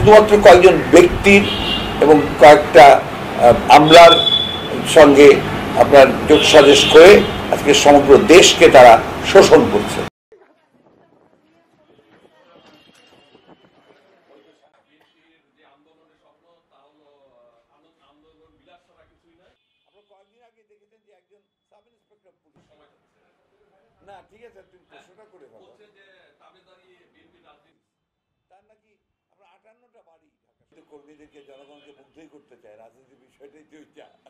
শুধুমাত্র কয়েকজন ব্যক্তির এবং কয়েকটা আমলার সঙ্গে আপনার যোগসাজশ করে আজকে সমগ্র দেশকে তারা শোষণ করছে। কয়েকদিন আগে দেখেছেন যে একজন সাব ইন্সপেক্টর পুলিশ না, ঠিক আছে, তুমি প্রশ্নটা করে ফেলো, তার নাকি আপনার 58টা বাড়ি ঢাকা কর্মীদেরকে জনগণকে মুগ্ধই করতে চায়, রাজনীতির বিষয়টাই তো ওইটা।